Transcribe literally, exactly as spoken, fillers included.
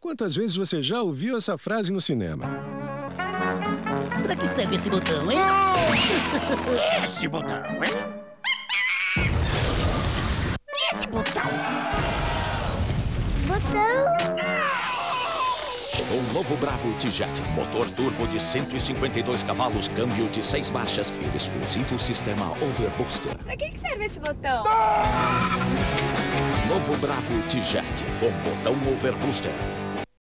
Quantas vezes você já ouviu essa frase no cinema? Pra que serve esse botão, hein? Esse botão, hein? Esse botão. Botão. Chegou o novo Bravo T-Jet. Motor turbo de cento e cinquenta e dois cavalos, câmbio de seis marchas e exclusivo sistema Overbooster. Pra que serve esse botão? Novo Bravo T-Jet com botão Overbooster.